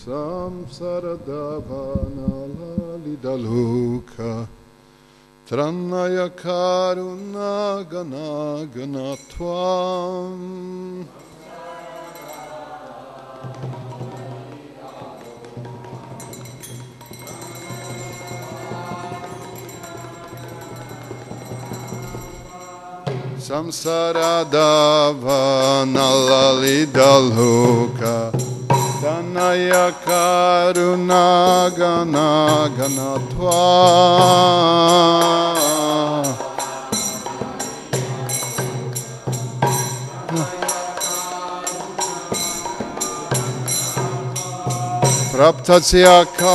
samsaradavana Tranaya karuna gana ganatvam Samsaradavana lalidaluka Tanaya karuna gana ganatva Praptasya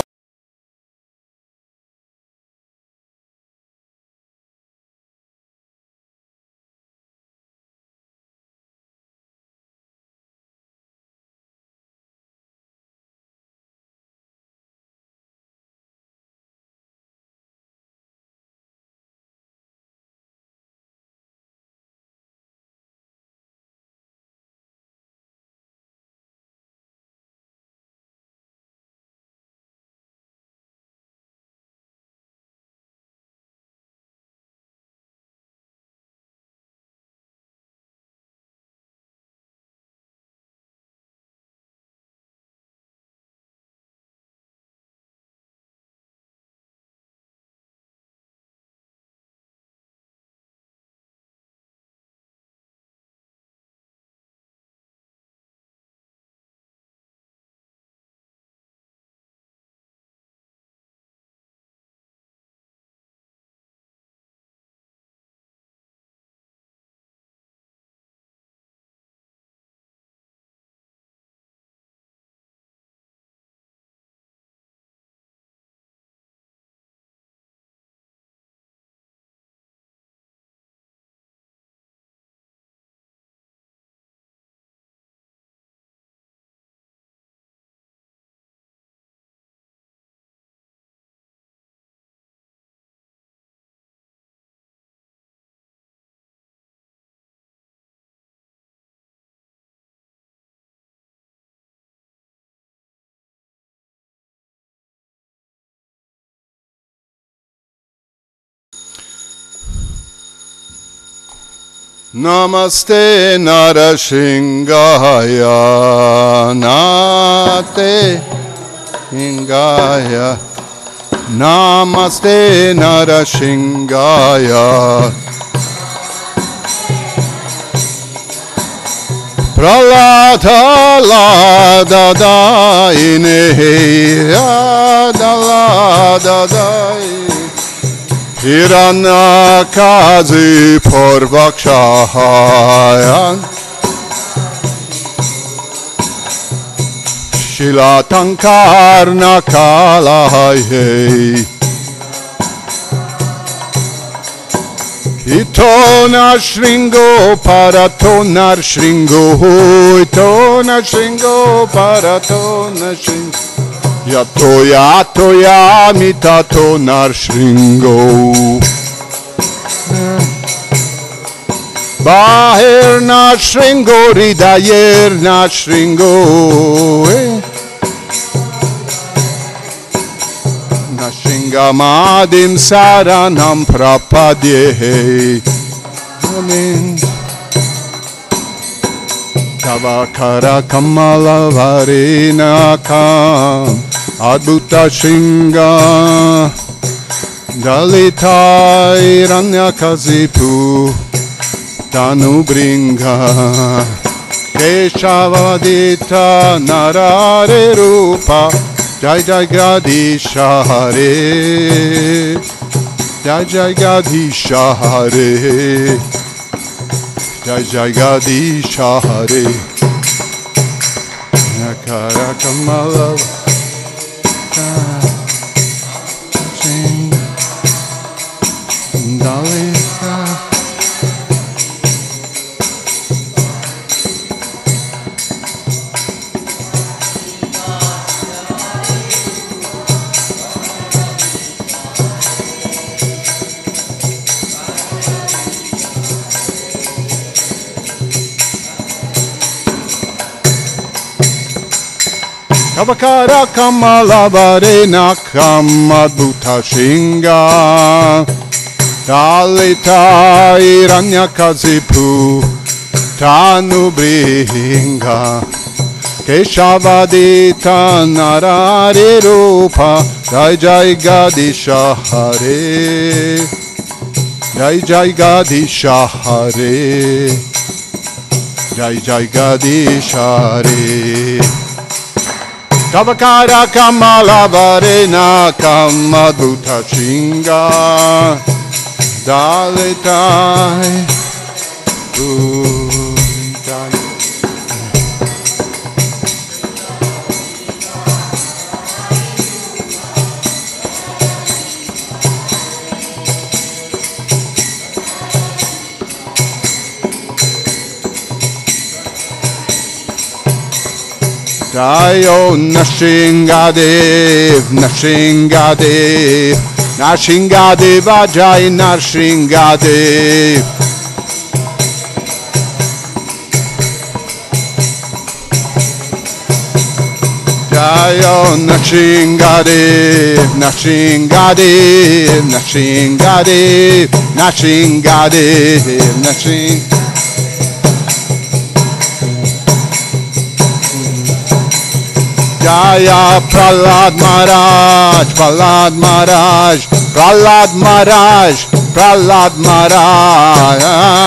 Namaste Narashingaya Nate Ingaya Namaste Narashingaya Pralada Lada Daine Lada Daine Hiranakazi Porvakshahayan Shilatankarna Kalaye Itona Shringo Paratonar Shringo Itona Shringo Paratona Shringo Yato yato yamitato narshringo Bahir nashringo ridayer nashringo Nashringa madim saranam prapadye Amen Tavakara kamala varinakam Adbhuta Shringa Dalitai Ranyakazipu Tanu Bringa Keshavadita Narare Rupa Jai Jai Gadisha Hare Jai Jai Gadisha Hare Jai Jai Gadisha Hare Nakara Kamala Dalita Kavakara Kamala Varena Kamadbhuta Shinga Dalita Iranyakazipu Tanu Brihinga Keshavadita Narari Rupa Jai Jai Gadisha Hare Jai Jai Gadisha Hare Jai Jai Gadisha Hare Kavakara Kamala Varena Kamadbhuta Shinga Dalitai Jayo Nashingadev, Nashingadev, Nashingadev, Jai Nashingadev. Jayo Nashingadev, Nashingadev, Nashingadev, Nashingadev, Nashingadev. Jaya Prahlad Maharaj, Prahlad Maharaj, Prahlad Maharaj, Prahlad Maharaj.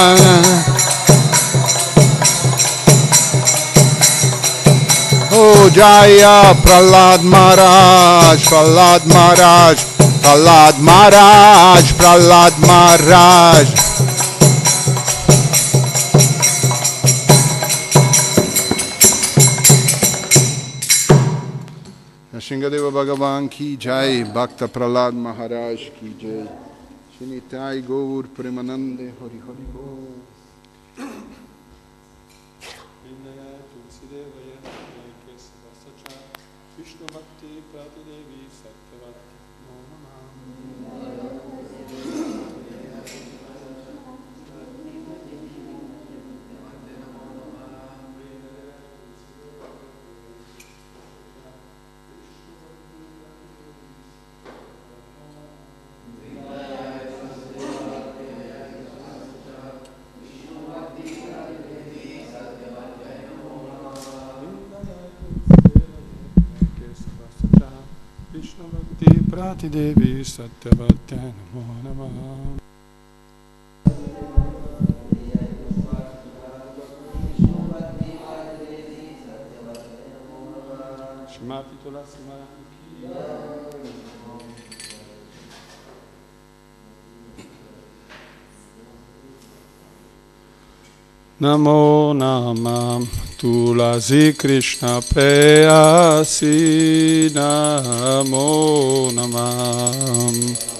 Oh Jaya Prahlad Maharaj, Prahlad Maharaj, Prahlad Maharaj, Prahlad Maharaj. Shingadeva Bhagavan ki jai, Bhakta Prahlad Maharaj ki jai, Shinitai Gaur Premanande Hari Hari Bol. Prati Devi Satyavati Namo Namah. Shmati Tulasi Maharani. Namo Namah Tulasi Krishna Preyasi Namo Namah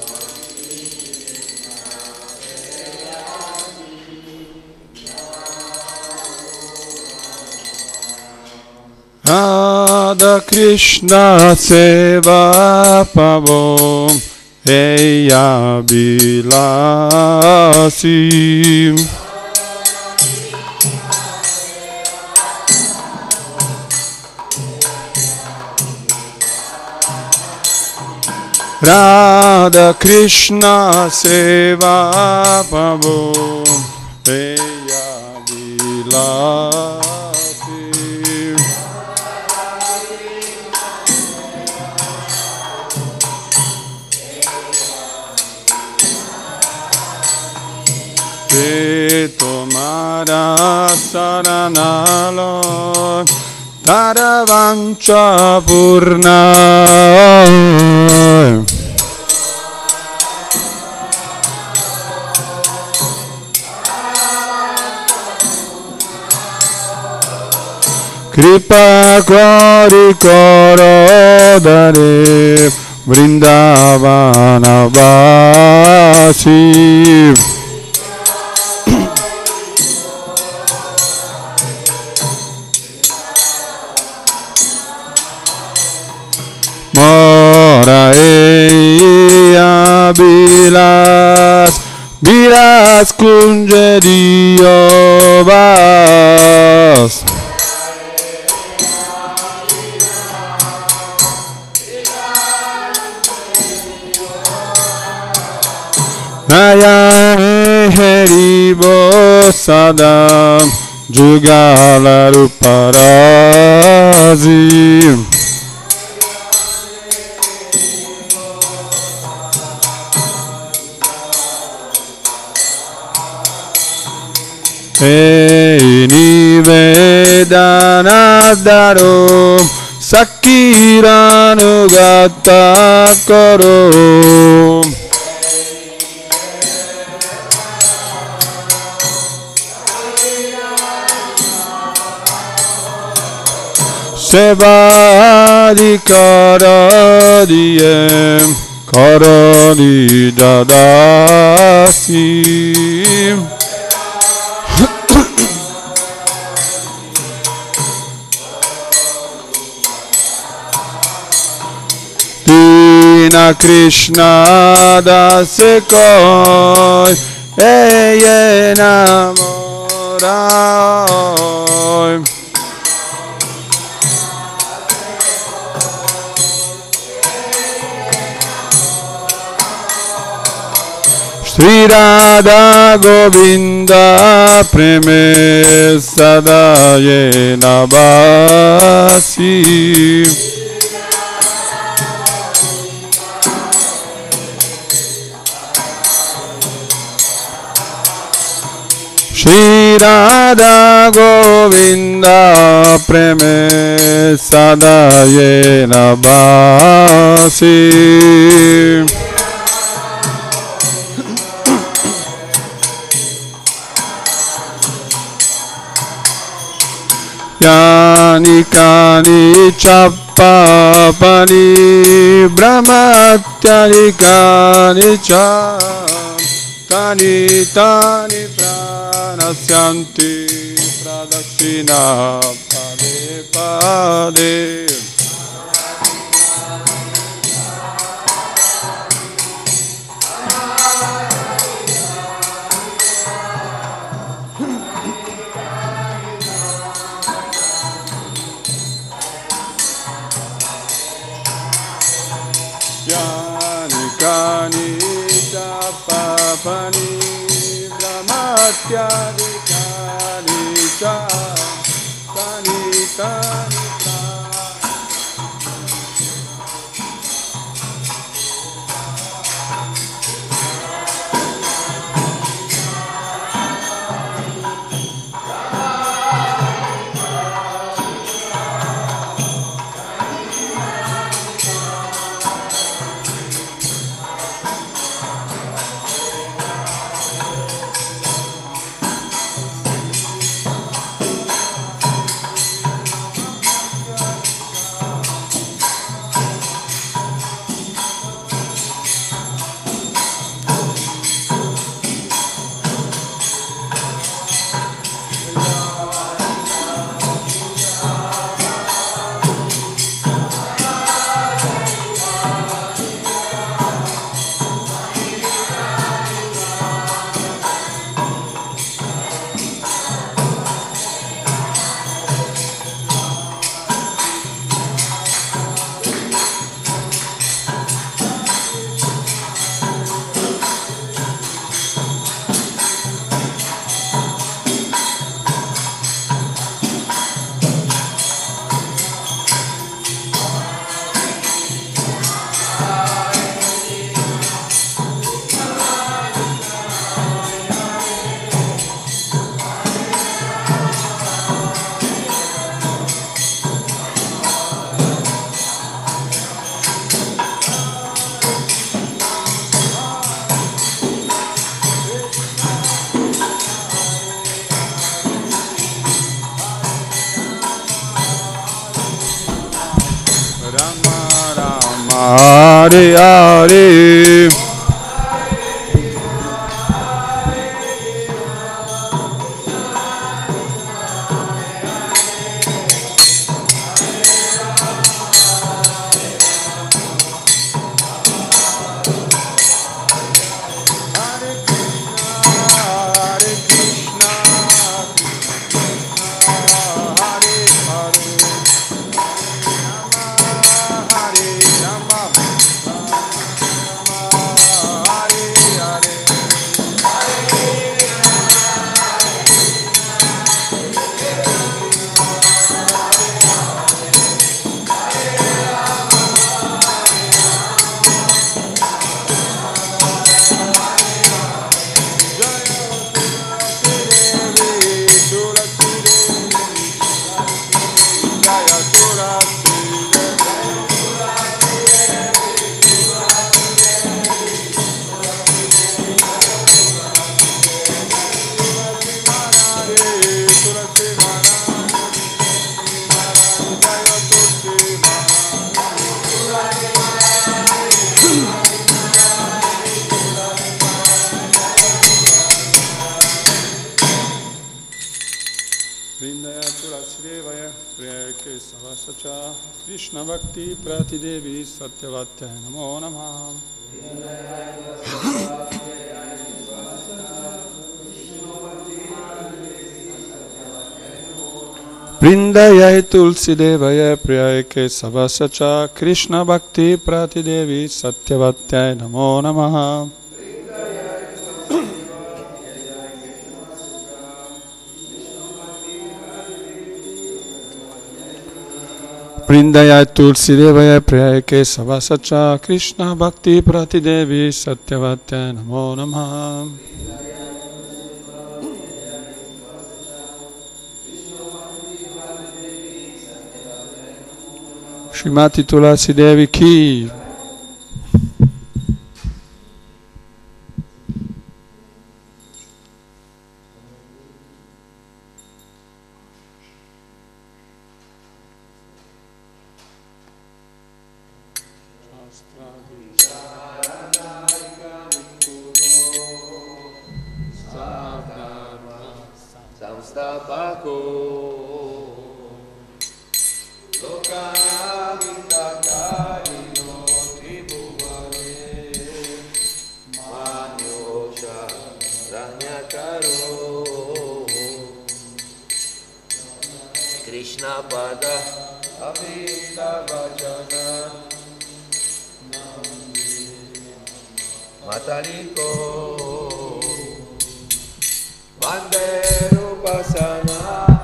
Radha Krishna Seva Pavo Eya Bilasi Radha Krishna Seva Pavo Eya Vilasi Te tomara saranalo Taravancha Purna Kripa Kari Korodare Vrindavana Vasi Mora Eya Bilas Bilas Kunjadiyovas Naya Haribo Sadam Jugala Ruparazi Nivedana Daro Sakiranugata Karo Sevadikara Diem Karani Dadasi Dina Krishna Dasekoi Eye Namorai Sri Radha Govinda Preme Sadaye Nabasi Sri Radha Govinda Preme Sadaye Nabasi Yani kani chappa pani brahmatyani kani cha tani tani pranasyanti pradakshina pade pade Kani chapa pani brahmatyadi kani cha kani kani Hare Hare Vrindaya Tulasi Devaya Priya Kesava Sacha Krishna Bhakti Prati Devi Satyavatya Namo Namaha. Vrindaya Tulsi Devaya Priya Kesava Sacha Krishna Bhakti Prati Devi Satyavatya Namo Namaha. Vrindaya Tulsi Devaya Priya Kesava Sacha Krishna Bhakti Prati Devi Satyavatya Namo Namaha. Srimati Tulasi Devi Ki. Krishna Pada Avita Vajana Mataliko Vande Rupasana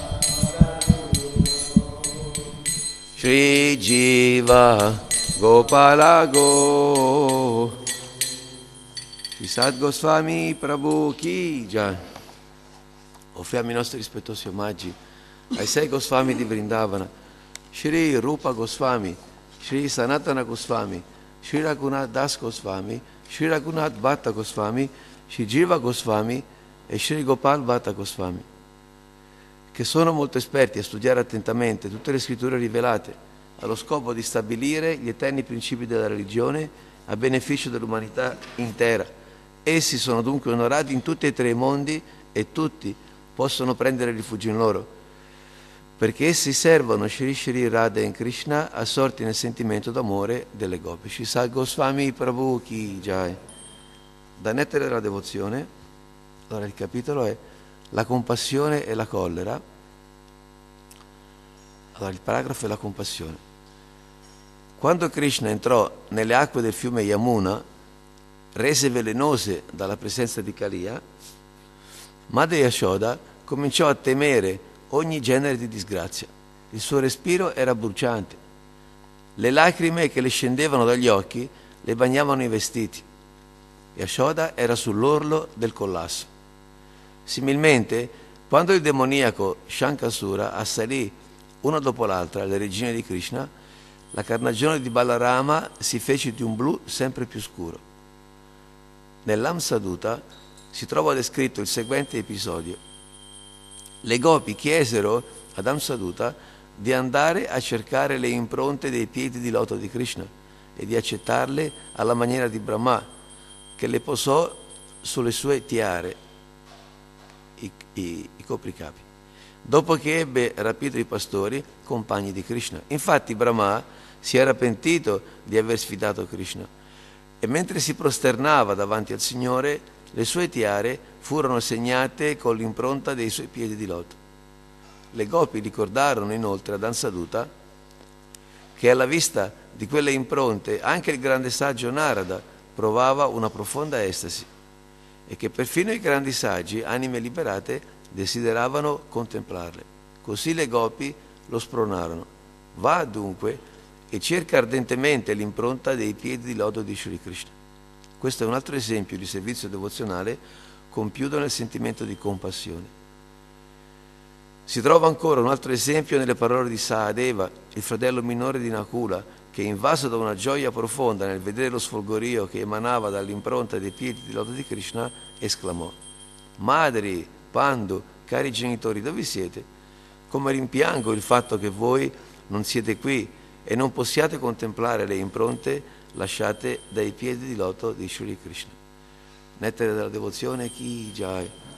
Shri Jiva Gopala Go Shri Sad Goswami Prabhu Ki Jai. Offriamo i nostri rispettosi omaggi ai 6 Goswami di Vrindavana, Shri Rupa Goswami, Shri Sanatana Goswami, Shri Raghunath Das Goswami, Shri Raghunath Bhatta Goswami, Shri Jiva Goswami e Shri Gopal Bhatta Goswami, che sono molto esperti a studiare attentamente tutte le scritture rivelate, allo scopo di stabilire gli eterni principi della religione a beneficio dell'umanità intera. Essi sono dunque onorati in tutti e 3 i mondi e tutti possono prendere rifugio in loro, perché essi servono Shri Shri Radha e Krishna assorti nel sentimento d'amore delle gopi. Shri Sad Goswami Prabhu Ki Jai. Da Nettare della Devozione, allora il capitolo è la compassione e la collera. Allora il paragrafo è la compassione. Quando Krishna entrò nelle acque del fiume Yamuna, rese velenose dalla presenza di Kaliya, Madre Yashoda cominciò a temere ogni genere di disgrazia. Il suo respiro era bruciante. Le lacrime che le scendevano dagli occhi le bagnavano i vestiti. Yashoda era sull'orlo del collasso. Similmente, quando il demoniaco Shankasura assalì una dopo l'altra le regine di Krishna, la carnagione di Balarama si fece di un blu sempre più scuro. Nell'Amsaduta si trova descritto il seguente episodio. Le gopi chiesero ad Amsaduta di andare a cercare le impronte dei piedi di loto di Krishna e di accettarle alla maniera di Brahma, che le posò sulle sue tiare, i copricapi, dopo che ebbe rapito i pastori compagni di Krishna. Infatti Brahma si era pentito di aver sfidato Krishna e mentre si prosternava davanti al Signore, le sue tiare furono segnate con l'impronta dei suoi piedi di loto. Le gopi ricordarono inoltre ad Amsaduta che alla vista di quelle impronte anche il grande saggio Narada provava una profonda estasi e che perfino i grandi saggi, anime liberate, desideravano contemplarle. Così le gopi lo spronarono. Va dunque e cerca ardentemente l'impronta dei piedi di loto di Shri Krishna. Questo è un altro esempio di servizio devozionale compiuto nel sentimento di compassione. Si trova ancora un altro esempio nelle parole di Sahadeva, il fratello minore di Nakula, che invaso da una gioia profonda nel vedere lo sfolgorio che emanava dall'impronta dei piedi di loto di Krishna, esclamò: Madri, Pandu, cari genitori, dove siete? Come rimpiango il fatto che voi non siete qui e non possiate contemplare le impronte lasciate dai piedi di loto di Shri Krishna. Nettare della Devozione Ki Jai.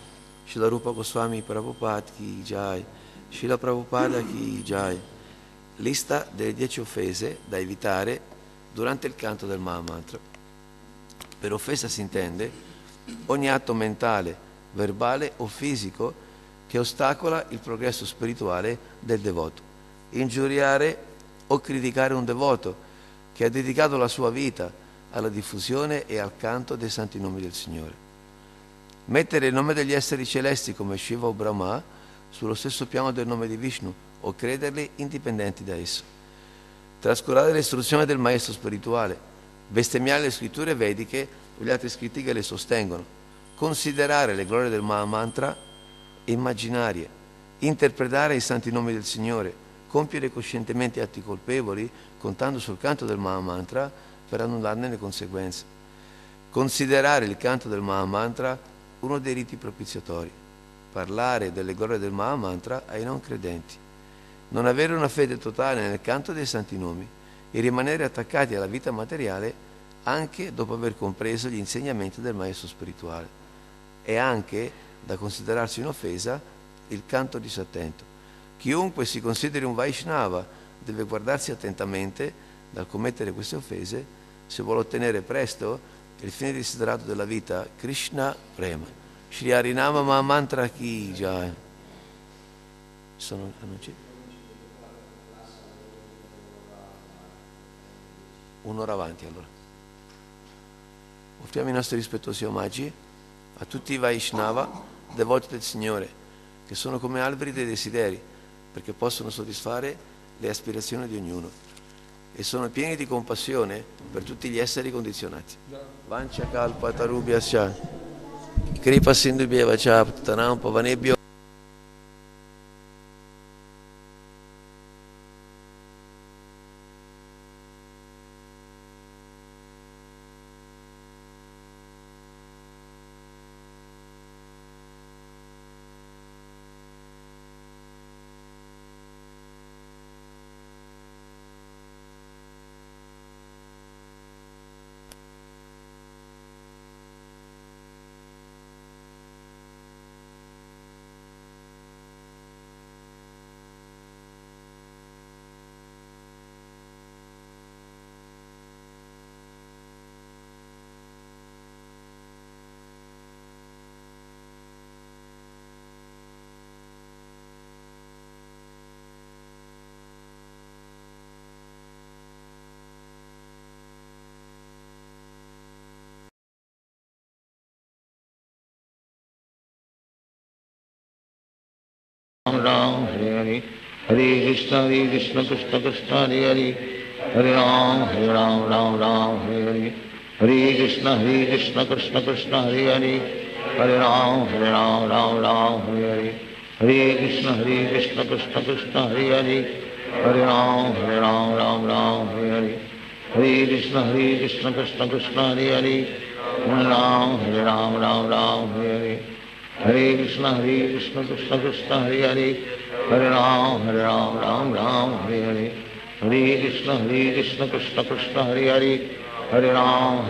Srila Rupa Goswami Prabhupada Ki Jai, Srila Prabhupada Ki Jai. Lista delle 10 offese da evitare durante il canto del Mahamantra. Per offesa si intende ogni atto mentale, verbale o fisico che ostacola il progresso spirituale del devoto. Ingiuriare o criticare un devoto che ha dedicato la sua vita alla diffusione e al canto dei santi nomi del Signore. Mettere il nome degli esseri celesti come Shiva o Brahma sullo stesso piano del nome di Vishnu o crederli indipendenti da esso. Trascurare l'istruzione del maestro spirituale, bestemmiare le scritture vediche o gli altri scritti che le sostengono, considerare le glorie del Mahamantra immaginarie, interpretare i santi nomi del Signore, compiere coscientemente atti colpevoli contando sul canto del Mahamantra per annullarne le conseguenze. Considerare il canto del Mahamantra uno dei riti propiziatori. Parlare delle glorie del Mahamantra ai non credenti. Non avere una fede totale nel canto dei santi nomi e rimanere attaccati alla vita materiale anche dopo aver compreso gli insegnamenti del maestro spirituale. È anche da considerarsi un'offesa il canto disattento. Chiunque si consideri un Vaishnava deve guardarsi attentamente dal commettere queste offese se vuole ottenere presto il fine desiderato della vita, Krishna Prema. Shri Harinama Mahamantra Ki Jai. Un'ora avanti allora. Offriamo i nostri rispettosi omaggi a tutti i Vaishnava devoti del Signore, che sono come alberi dei desideri, perché possono soddisfare le aspirazioni di ognuno e sono pieni di compassione per tutti gli esseri condizionati. Vancha kalpa tarubhyascha kripa sindhubhyeva cha pattanam pavanebhyo. Ram Hare Hare Krishna Krishna Krishna Hare Hare Hare Ram Ram Ram Hare Hare Krishna Krishna Krishna Hare Hare Hare Ram Ram Hare Hare Krishna Krishna Krishna Hare Hare Hare Ram Ram Hare Hare Krishna Krishna Krishna Hare Hare Hare Ram Hare Hare Krishna Krishna Krishna Hare Hare Hare Ram Hare Hare Krishna Krishna Krishna Hare Hare Hare Ram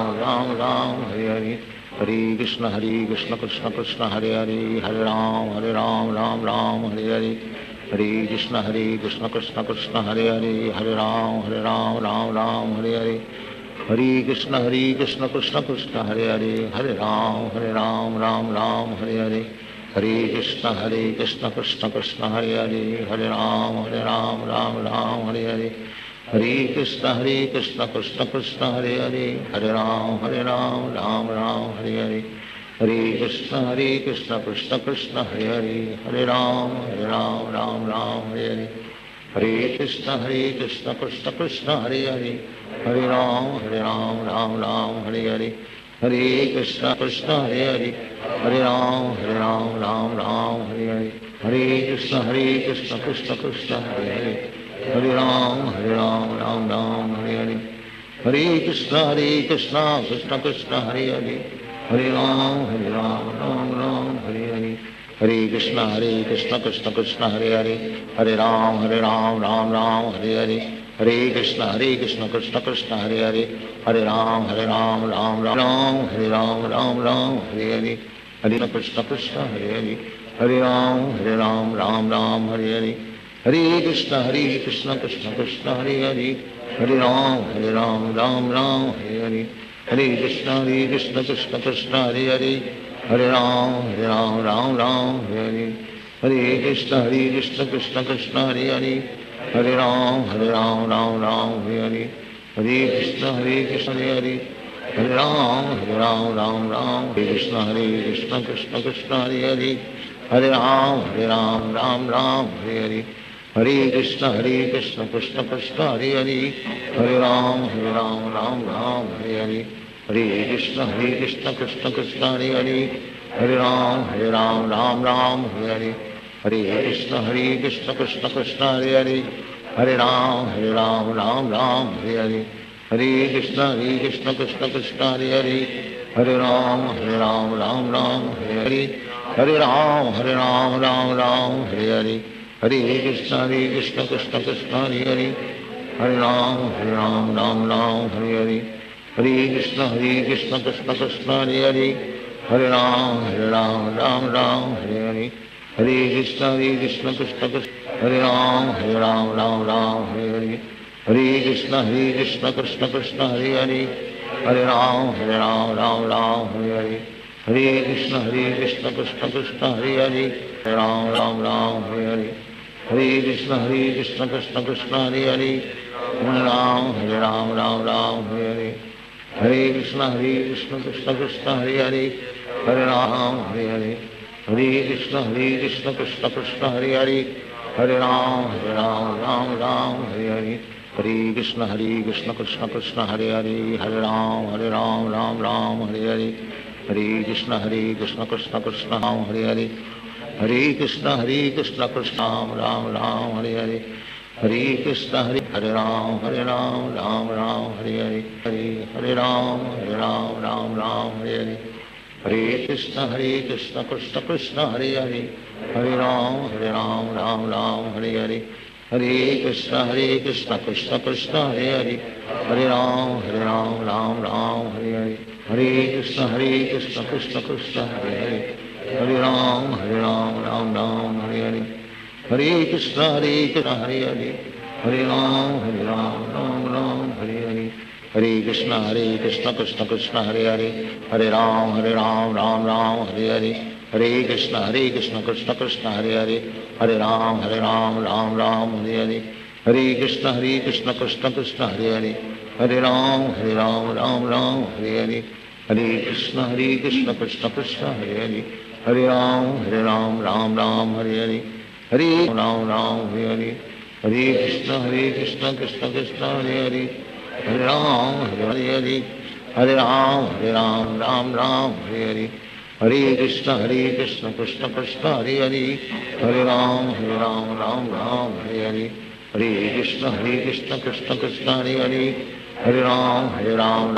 Hare Hare Krishna Krishna Krishna Hare Hare Hare Ram Hare Hare Hare Krishna Krishna Krishna Hare Hare Hare Ram Hare Hare Hare Krishna Krishna Krishna Hare Hare Hare Ram Hare Hare Hare Krishna Krishna Krishna Hare Hare Hare Ram Hare Hare Hare Krishna Krishna Krishna Hare Hare Hare Ram Hare Hare Hare Krishna Krishna Krishna Hare Hare Hare Ram Hare Hare Hare Krishna Krishna Krishna Hare Hare Hare Ram Hare Hare Hare Krishna Hare Ram Hare Hare Hare Krishna Krishna Hare Hare Hare Ram Hare Hare Hare Krishna Krishna Hare Hare Hare Ram Hare Hare Hare Krishna Krishna Krishna Hare Hare Hare Ram Hare Hare Hare Krishna Krishna Krishna Hare Hare Hare Ram Hare Ram Hare Hare Hare Krishna Krishna Hare Hare Hare Ram Ram Ram Hare Hare Hare Krishna Krishna Krishna Hare Hare Hare Ram Ram Ram Hare Hare Hare Krishna Krishna Krishna Hare Hare Hare Ram Ram Hare Hare Hare Krishna Krishna Krishna Hare Hare Hare Ram Ram Hare Hare Hare Krishna Hare Hare Hare Ram Ram Hare Krishna Krishna Krishna Hare Hare Hare Ram Ram Hare Hare Hare Krishna Krishna Krishna Hare Hare Hare Ram Ram Hare Hare Hare Krishna Krishna Krishna Hare Hare Hare Ram Ram Hare Hare Hare Krishna Krishna Krishna Hare Hare Hare Ram Ram Hare Hare Hare Krishna Krishna Krishna Hare Hare Hare Ram Hare Hare Hare Ram Hare Hare Hare Krishna Krishna Krishna Hare Hare Hare Ram Hare Hare Hare Krishna Krishna Krishna Hare Hare Hare Ram Hare Hare Hare Krishna Krishna Krishna Hare Ram Hare Hare Hare Krishna Krishna Krishna Hare Hare Hare Ram Hare Hare Hare Krishna Krishna Krishna Hare Hare Hare Ram Hare Hare Hare Krishna Krishna Krishna Hare Hare Hare Ram Hare Hare Hare Krishna Krishna Krishna Hare Hare Hare Ram Hare Hare Hare Krishna Krishna Krishna Hare Hare Hare Ram Hare Hare Hare Krishna Krishna Krishna Hare Hare Hare Ram Hare Hare Hare Krishna Krishna Krishna Hare Hare Hare Krishna Krishna Ram Hare Hare Hare Krishna Hare Ram Hare Hare Hare Ram Hare Hare Hare Krishna Krishna Krishna Hare Hare Hare Ram Hare Hare Hare Krishna Krishna Krishna Hare Hare Hare Ram Hare Hare Hare Krishna Krishna Krishna Hare Hare Hare Ram Hare Hare Hare Krishna Hare Hare Hare Ram Hare Hare Hare Krishna Krishna Krishna Hare Hare Hare Ram Hare Hare Hare Krishna Krishna Krishna Hare Hare Hare Ram Hare Hare Hare Krishna Krishna Krishna Hare Hare Hare Ram Hare Hare Hare Krishna Krishna Krishna Hare Hare Hare Ram Hare Hare Hare Ram Hare Hare Hare Krishna Krishna Krishna Hare Hare Hare Ram Hare Hare Hare Ram Hare Hare Hare Krishna Krishna Krishna Hare Hare Hare Ram Hare Hare Hare Krishna Krishna Krishna Hare Hare Hare Ram Hare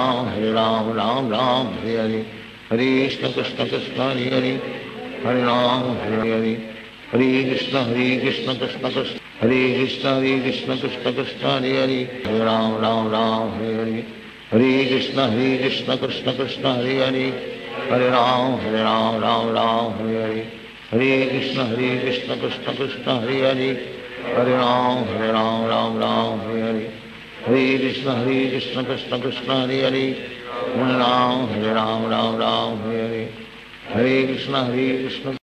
Hare Hare Krishna Krishna Hare Hare Hare Ram Hare Hare Hare Krishna Krishna Hare Krishna Krishna Hare Hare Hare Ram Hare Hare Hare Krishna Krishna Hare Hare Hare Ram Hare Hare Hare Krishna Krishna Hare Hare Hare Ram Hare Hare Hare Krishna Krishna Hare Hare Hare Ram Hare Hare Hare Krishna Krishna